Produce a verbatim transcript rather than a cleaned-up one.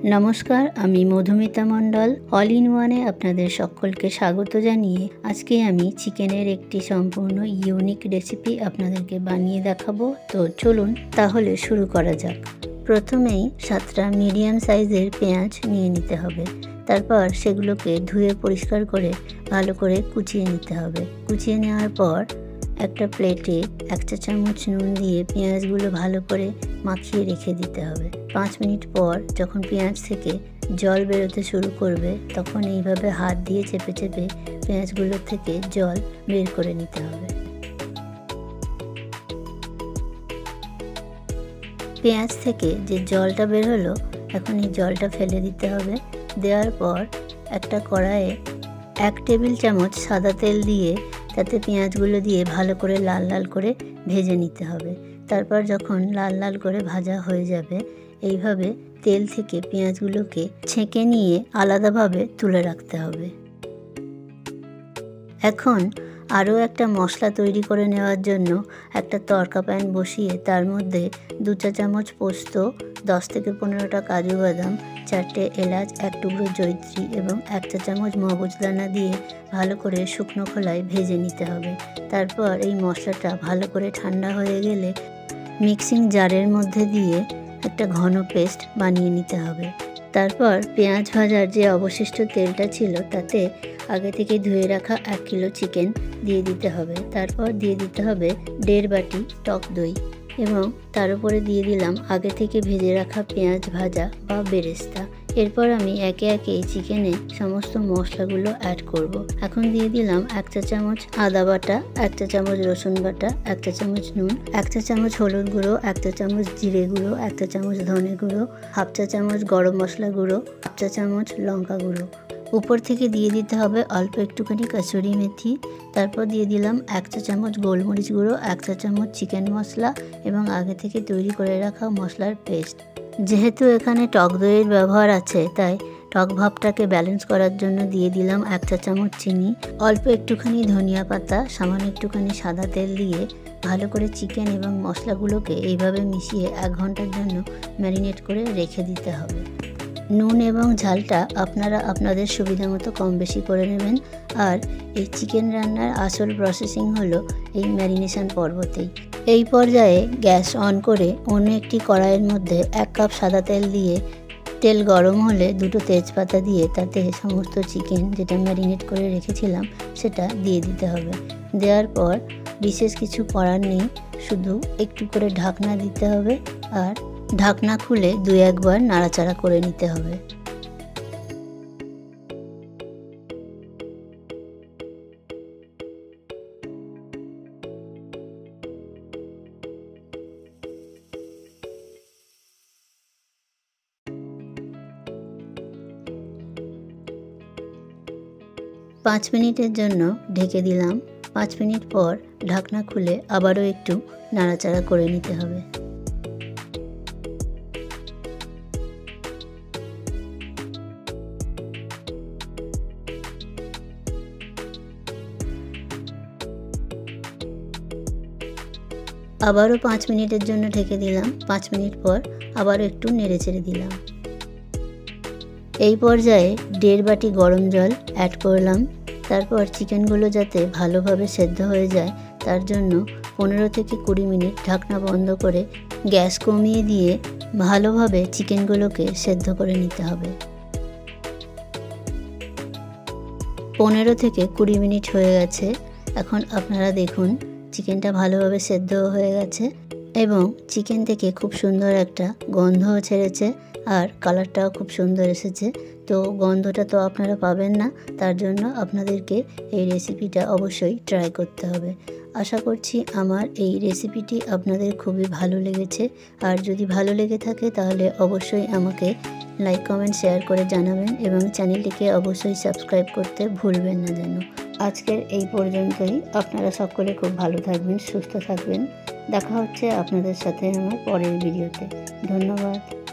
নমস্কার, আমি মধুমিতা মণ্ডল। All in ওয়ানে আপনাদের সকলকে স্বাগত জানিয়ে আজকে আমি চিকেনের একটি সম্পূর্ণ ইউনিক রেসিপি আপনাদেরকে বানিয়ে দেখাবো। তো চলুন তাহলে শুরু করা যাক। প্রথমেই সাতটা মিডিয়াম সাইজের পেঁয়াজ নিয়ে নিতে হবে। তারপর সেগুলোকে ধুয়ে পরিষ্কার করে ভালো করে কুচিয়ে নিতে হবে। কুচিয়ে নেওয়ার পর একটা প্লেটে এক চা চামচ নুন দিয়ে পেঁয়াজগুলো ভালো করে মাখিয়ে রেখে দিতে হবে। পাঁচ মিনিট পর যখন পেঁয়াজ থেকে জল বেরোতে শুরু করবে তখন এইভাবে হাত দিয়ে চেপে চেপে পেঁয়াজগুলোর থেকে জল বের করে নিতে হবে। পেঁয়াজ থেকে যে জলটা বের হলো এখন এই জলটা ফেলে দিতে হবে। দেওয়ার পর একটা কড়াইয়ে এক টেবিল চামচ সাদা তেল দিয়ে তাতে পেঁয়াজগুলো দিয়ে ভালো করে লাল লাল করে ভেজে নিতে হবে। তারপর যখন লাল লাল করে ভাজা হয়ে যাবে এইভাবে তেল থেকে পেঁয়াজগুলোকে ছেঁকে নিয়ে আলাদাভাবে তুলে রাখতে হবে। এখন আরও একটা মশলা তৈরি করে নেওয়ার জন্য একটা তড়কা প্যান বসিয়ে তার মধ্যে দু চা চামচ পোস্ত, দশ থেকে পনেরোটা কাজু বাদাম, চারটে এলাচ, এক টুকরো জয়িত্রী এবং এক চা চামচ মগজদানা দিয়ে ভালো করে শুকনো খোলায় ভেজে নিতে হবে। তারপর এই মশলাটা ভালো করে ঠান্ডা হয়ে গেলে মিক্সিং জারের মধ্যে দিয়ে একটা ঘন পেস্ট বানিয়ে নিতে হবে। তারপর পেঁয়াজ ভাজার যে অবশিষ্ট তেলটা ছিল তাতে আগে থেকে ধুয়ে রাখা এক কিলো চিকেন দিয়ে দিতে হবে। তারপর দিয়ে দিতে হবে দেড় বাটি টক দই এবং তার উপরে দিয়ে দিলাম আগে থেকে ভেজে রাখা পেঁয়াজ ভাজা বা বেরেস্তা। এরপর আমি একে একে চিকেনে সমস্ত মশলাগুলো অ্যাড করব। এখন দিয়ে দিলাম এক চা চামচ আদা বাটা, এক চা চামচ রসুন বাটা, এক চা চামচ নুন, এক চা চামচ হলুদ গুঁড়ো, এক চা চামচ জিরে গুঁড়ো, এক চা চামচ ধনে গুঁড়ো, হাফ চা চামচ গরম মশলা গুঁড়ো, হাফ চা চামচ লঙ্কা গুঁড়ো। উপর থেকে দিয়ে দিতে হবে অল্প একটুখানি কসুরি মেথি। তারপর দিয়ে দিলাম এক চা চামচ গোলমরিচ গুঁড়ো, এক চা চামচ চিকেন মশলা এবং আগে থেকে তৈরি করে রাখা মশলার পেস্ট। যেহেতু এখানে টক দইয়ের ব্যবহার আছে তাই টক ভাবটাকে ব্যালেন্স করার জন্য দিয়ে দিলাম এক চা চামচ চিনি, অল্প একটুখানি ধনিয়া পাতা, সামান্য একটুখানি সাদা তেল দিয়ে ভালো করে চিকেন এবং মশলাগুলোকে এইভাবে মিশিয়ে এক ঘন্টার জন্য ম্যারিনেট করে রেখে দিতে হবে। নুন এবং ঝালটা আপনারা আপনাদের সুবিধা মতো কম বেশি করে নেবেন। আর এই চিকেন রান্নার আসল প্রসেসিং হলো এই ম্যারিনেশন পর্বতেই। এই পর্যায়ে গ্যাস অন করে অন্য একটি কড়াইয়ের মধ্যে এক কাপ সাদা তেল দিয়ে তেল গরম হলে দুটো তেজপাতা দিয়ে তাতে সমস্ত চিকেন যেটা ম্যারিনেট করে রেখেছিলাম সেটা দিয়ে দিতে হবে। দেওয়ার পর বিশেষ কিছু করার নেই, শুধু একটু করে ঢাকনা দিতে হবে আর ঢাকনা খুলে দু একবার নাড়াচাড়া করে নিতে হবে। পাঁচ মিনিটের জন্য ঢেকে দিলাম। পাঁচ মিনিট পর ঢাকনা খুলে আবারও একটু নাড়াচাড়া করে নিতে হবে। আবারও পাঁচ মিনিটের জন্য ঢেকে দিলাম। পাঁচ মিনিট পর আবারও একটু নেড়ে চেড়ে দিলাম। এই পর্যায়ে দেড় বাটি গরম জল অ্যাড করলাম। তারপর চিকেনগুলো যাতে ভালোভাবে সেদ্ধ হয়ে যায় তার জন্য পনেরো থেকে কুড়ি মিনিট ঢাকনা বন্ধ করে গ্যাস কমিয়ে দিয়ে ভালোভাবে চিকেনগুলোকে সেদ্ধ করে নিতে হবে। পনেরো থেকে কুড়ি মিনিট হয়ে গেছে। এখন আপনারা দেখুন চিকেনটা ভালোভাবে সেদ্ধ হয়ে গেছে এবং চিকেন থেকে খুব সুন্দর একটা গন্ধও ছেড়েছে আর কালারটাও খুব সুন্দর এসেছে। তো গন্ধটা তো আপনারা পাবেন না, তার জন্য আপনাদেরকে এই রেসিপিটা অবশ্যই ট্রাই করতে হবে। আশা করছি আমার এই রেসিপিটি আপনাদের খুবই ভালো লেগেছে। আর যদি ভালো লেগে থাকে তাহলে অবশ্যই আমাকে লাইক, কমেন্ট, শেয়ার করে জানাবেন এবং চ্যানেলটিকে অবশ্যই সাবস্ক্রাইব করতে ভুলবেন না যেন। আজকের এই পর্যন্তই। আপনারা সকলে খুব ভালো থাকবেন, সুস্থ থাকবেন। দেখা হচ্ছে আপনাদের সাথে আমার পরের ভিডিওতে। ধন্যবাদ।